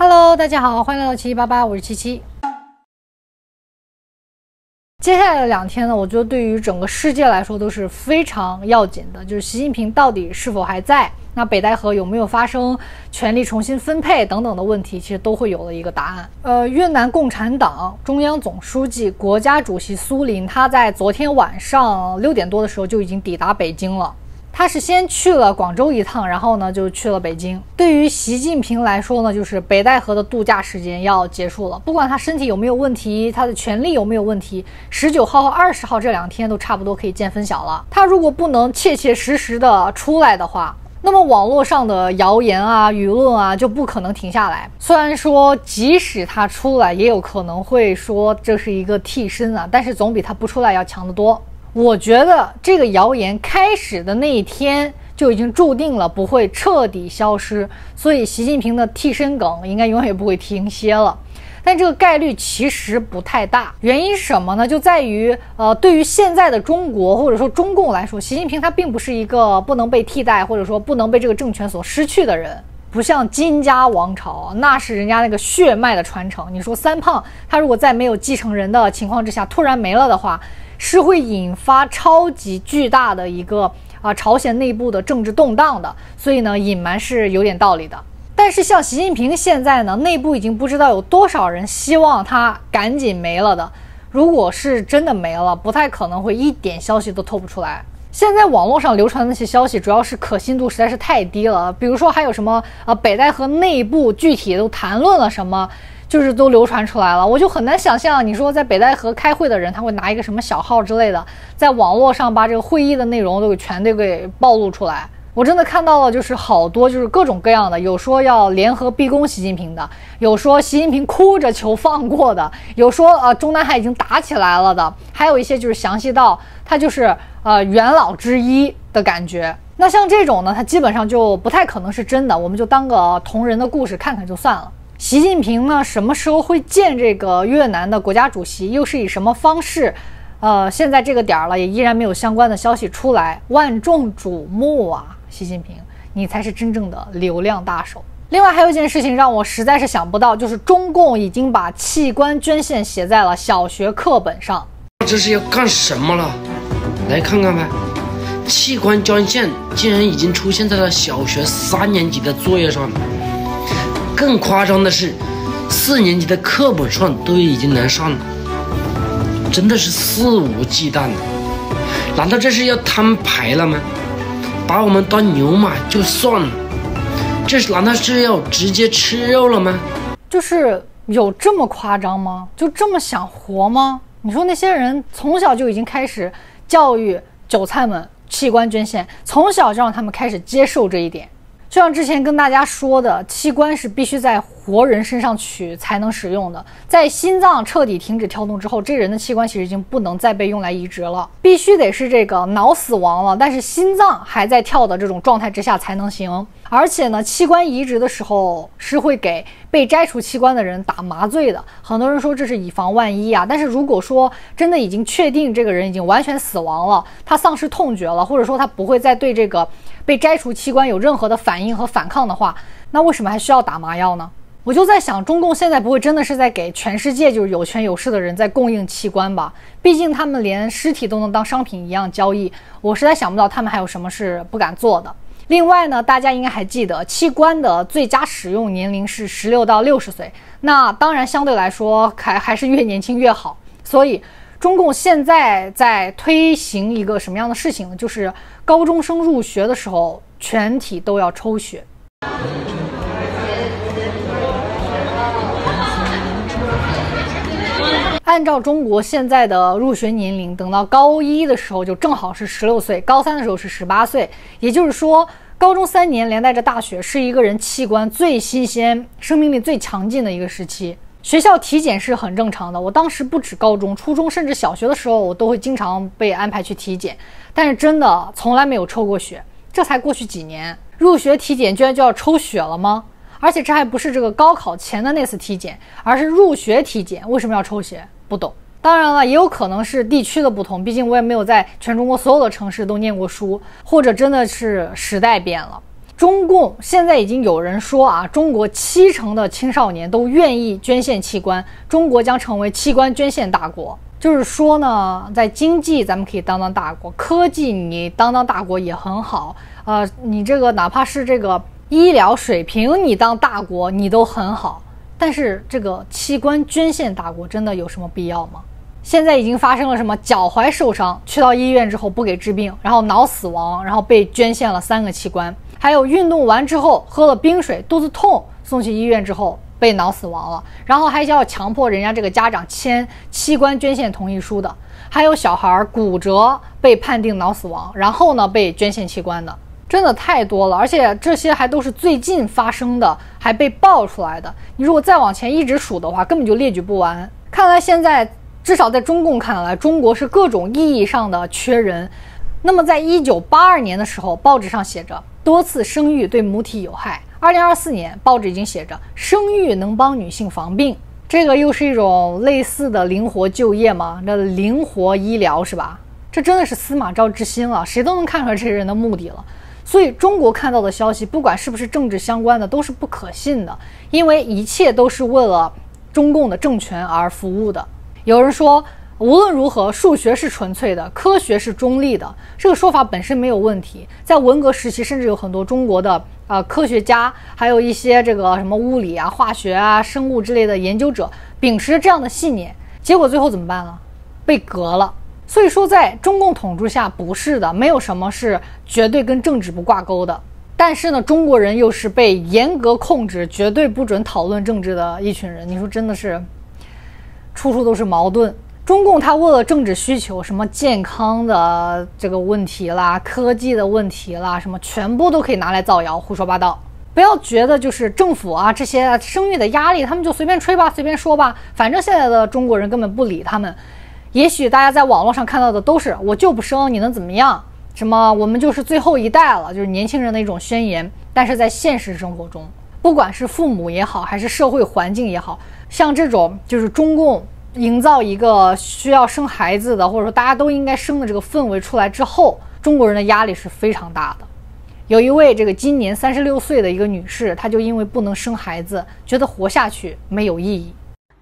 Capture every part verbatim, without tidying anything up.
Hello， 大家好，欢迎来到七七八八，我是七七。接下来的两天呢，我觉得对于整个世界来说都是非常要紧的，就是习近平到底是否还在，那北戴河有没有发生权力重新分配等等的问题，其实都会有了一个答案。呃，越南共产党中央总书记、国家主席苏林，他在昨天晚上六点多的时候就已经抵达北京了。他是先去了广州一趟，然后呢就去了北京。对于习近平来说呢，就是北戴河的度假时间要结束了，不管他身体有没有问题，他的权力有没有问题，十九号和二十号这两天都差不多可以见分晓了。他如果不能切切实实的出来的话，那么网络上的谣言啊、舆论啊就不可能停下来。虽然说即使他出来，也有可能会说这是一个替身啊，但是总比他不出来要强得多。我觉得这个谣言开始的那一天就已经注定了不会彻底消失，所以习近平的替身梗应该永远不会停歇了。但这个概率其实不太大，原因是什么呢？就在于呃，对于现在的中国或者说中共来说，习近平他并不是一个不能被替代或者说不能被这个政权所失去的人。不像金家王朝，那是人家那个血脉的传承。你说三胖他如果在没有继承人的情况之下突然没了的话，是会引发超级巨大的一个啊、呃、朝鲜内部的政治动荡的，所以呢隐瞒是有点道理的。但是像习近平现在呢，内部已经不知道有多少人希望他赶紧没了的。如果是真的没了，不太可能会一点消息都透不出来。现在网络上流传的那些消息，主要是可信度实在是太低了。比如说还有什么呃北戴河内部具体都谈论了什么，就是都流传出来了。我就很难想象，你说在北戴河开会的人，他会拿一个什么小号之类的，在网络上把这个会议的内容都给全都给暴露出来。我真的看到了，就是好多就是各种各样的，有说要联合逼宫习近平的，有说习近平哭着求放过的，有说呃中南海已经打起来了的，还有一些就是详细到他就是呃元老之一的感觉。那像这种呢，它基本上就不太可能是真的，我们就当个同人的故事看看就算了。习近平呢，什么时候会见这个越南的国家主席，又是以什么方式？呃，现在这个点儿了，也依然没有相关的消息出来，万众瞩目啊！习近平，你才是真正的流量大手。另外还有一件事情让我实在是想不到，就是中共已经把器官捐献写在了小学课本上。 这是要干什么了？来看看呗，器官捐献竟然已经出现在了小学三年级的作业上。更夸张的是，四年级的课本上都已经能上了，真的是肆无忌惮的。难道这是要摊牌了吗？把我们当牛马就算了，这是难道是要直接吃肉了吗？ 就是有这么夸张吗？就这么想活吗？你说那些人从小就已经开始教育韭菜们器官捐献，从小就让他们开始接受这一点。就像之前跟大家说的，器官是必须在活人身上取才能使用的，在心脏彻底停止跳动之后，这人的器官其实已经不能再被用来移植了，必须得是这个脑死亡了，但是心脏还在跳的这种状态之下才能行。而且呢，器官移植的时候是会给被摘除器官的人打麻醉的，很多人说这是以防万一啊。但是如果说真的已经确定这个人已经完全死亡了，他丧失痛觉了，或者说他不会再对这个被摘除器官有任何的反应和反抗的话，那为什么还需要打麻药呢？我就在想，中共现在不会真的是在给全世界就是有权有势的人在供应器官吧？毕竟他们连尸体都能当商品一样交易，我实在想不到他们还有什么是不敢做的。另外呢，大家应该还记得，器官的最佳使用年龄是十六到六十岁，那当然相对来说还还是越年轻越好。所以中共现在在推行一个什么样的事情呢？就是高中生入学的时候全体都要抽血。按照中国现在的入学年龄，等到高一的时候就正好是十六岁，高三的时候是十八岁，也就是说高中三年连带着大学是一个人器官最新鲜、生命力最强劲的一个时期。学校体检是很正常的，我当时不止高中、初中甚至小学的时候，我都会经常被安排去体检，但是真的从来没有抽过血。这才过去几年，入学体检居然就要抽血了吗？而且这还不是这个高考前的那次体检，而是入学体检，为什么要抽血？不懂。当然了，也有可能是地区的不同，毕竟我也没有在全中国所有的城市都念过书，或者真的是时代变了。 中共现在已经有人说啊，中国七成的青少年都愿意捐献器官，中国将成为器官捐献大国。就是说呢，在经济咱们可以当当大国，科技你当当大国也很好，呃，你这个哪怕是这个医疗水平你当大国你都很好，但是这个器官捐献大国真的有什么必要吗？现在已经发生了什么脚踝受伤，去到医院之后不给治病，然后脑死亡，然后被捐献了三个器官，还有运动完之后喝了冰水肚子痛送去医院之后被脑死亡了，然后还要强迫人家这个家长签器官捐献同意书的，还有小孩骨折被判定脑死亡，然后呢被捐献器官的，真的太多了，而且这些还都是最近发生的，还被爆出来的。你如果再往前一直数的话，根本就列举不完。看来现在至少在中共看来，中国是各种意义上的缺人。那么在一九八二年的时候，报纸上写着多次生育对母体有害，二零二四年报纸已经写着生育能帮女性防病，这个又是一种类似的灵活就业吗？这灵活医疗是吧？这真的是司马昭之心了，谁都能看出来这些人的目的了。所以中国看到的消息，不管是不是政治相关的，都是不可信的，因为一切都是为了中共的政权而服务的。有人说无论如何，数学是纯粹的，科学是中立的，这个说法本身没有问题。在文革时期，甚至有很多中国的呃科学家，还有一些这个什么物理啊、化学啊、生物之类的研究者，秉持这样的信念，结果最后怎么办了？被革了。所以说，在中共统治下，不是的，没有什么是绝对跟政治不挂钩的。但是呢，中国人又是被严格控制，绝对不准讨论政治的一群人。你说真的是处处都是矛盾。中共他为了政治需求，什么健康的这个问题啦，科技的问题啦，什么全部都可以拿来造谣，胡说八道。不要觉得就是政府啊这些生育的压力，他们就随便吹吧，随便说吧，反正现在的中国人根本不理他们。也许大家在网络上看到的都是我就不生，你能怎么样？什么我们就是最后一代了，就是年轻人的一种宣言。但是在现实生活中，不管是父母也好，还是社会环境也好，像这种就是中共营造一个需要生孩子的，或者说大家都应该生的这个氛围出来之后，中国人的压力是非常大的。有一位这个今年三十六岁的一个女士，她就因为不能生孩子，觉得活下去没有意义。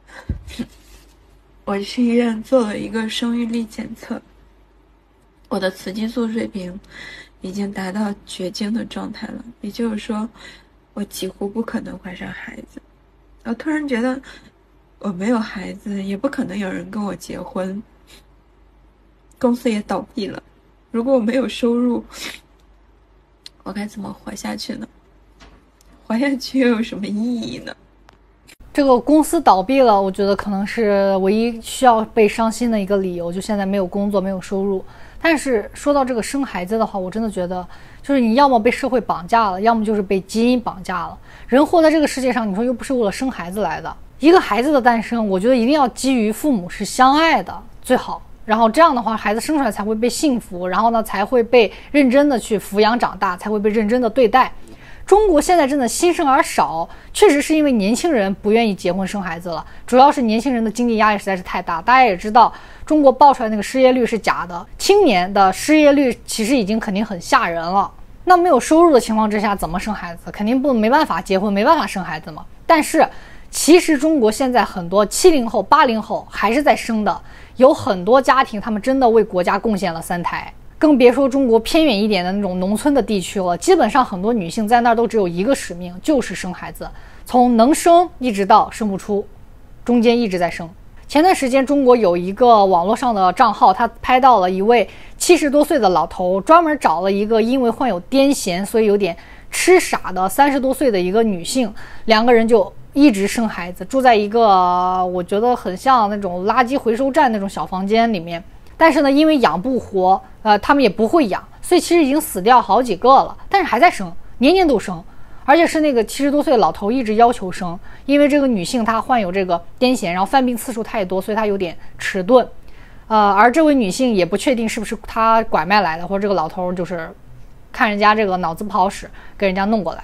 我去医院做了一个生育力检测，我的雌激素水平已经达到绝经的状态了，也就是说我几乎不可能怀上孩子。我突然觉得我没有孩子，也不可能有人跟我结婚，公司也倒闭了，如果我没有收入，我该怎么活下去呢？活下去又有什么意义呢？ 这个公司倒闭了，我觉得可能是唯一需要被伤心的一个理由，就现在没有工作，没有收入。但是说到这个生孩子的话，我真的觉得就是你要么被社会绑架了，要么就是被基因绑架了。人活在这个世界上，你说又不是为了生孩子来的，一个孩子的诞生，我觉得一定要基于父母是相爱的最好，然后这样的话孩子生出来才会被幸福，然后呢才会被认真的去抚养长大，才会被认真的对待。中国现在真的新生儿少，确实是因为年轻人不愿意结婚生孩子了，主要是年轻人的经济压力实在是太大。大家也知道中国爆出来那个失业率是假的，青年的失业率其实已经肯定很吓人了。那没有收入的情况之下怎么生孩子？肯定不没办法结婚，没办法生孩子嘛。但是其实中国现在很多七零后八零后还是在生的，有很多家庭他们真的为国家贡献了三胎，更别说中国偏远一点的那种农村的地区了。基本上很多女性在那儿都只有一个使命，就是生孩子，从能生一直到生不出，中间一直在生。前段时间中国有一个网络上的账号，他拍到了一位七十多岁的老头，专门找了一个因为患有癫痫所以有点痴傻的三十多岁的一个女性，两个人就一直生孩子，住在一个我觉得很像那种垃圾回收站那种小房间里面。但是呢，因为养不活，呃，他们也不会养，所以其实已经死掉好几个了，但是还在生，年年都生，而且是那个七十多岁的老头一直要求生，因为这个女性她患有这个癫痫，然后犯病次数太多，所以她有点迟钝，呃，而这位女性也不确定是不是她拐卖来的，或者这个老头就是看人家这个脑子不好使，给人家弄过来。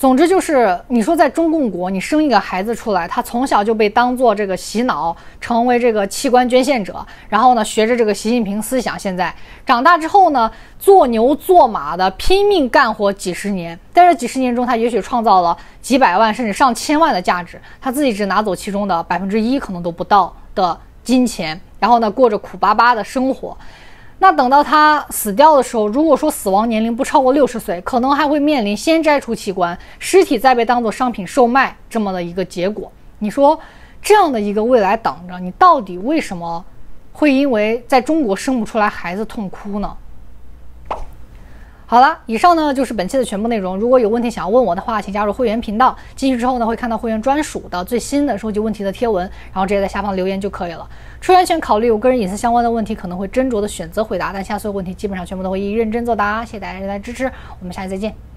总之就是，你说在中共国，你生一个孩子出来，他从小就被当做这个洗脑，成为这个器官捐献者，然后呢，学着这个习近平思想，现在长大之后呢，做牛做马的拼命干活几十年，在这几十年中，他也许创造了几百万甚至上千万的价值，他自己只拿走其中的百分之一，可能都不到的金钱，然后呢，过着苦巴巴的生活。那等到他死掉的时候，如果说死亡年龄不超过六十岁，可能还会面临先摘除器官，尸体再被当作商品售卖这么的一个结果。你说这样的一个未来等着你，到底为什么会因为在中国生不出来孩子痛哭呢？好了，以上呢就是本期的全部内容。如果有问题想要问我的话，请加入会员频道。进去之后呢，会看到会员专属的最新的收集问题的贴文，然后直接在下方留言就可以了。出于安全考虑，我个人隐私相关的问题可能会斟酌的选择回答，但下所有问题基本上全部都会一一认真作答。谢谢大家的支持，我们下期再见。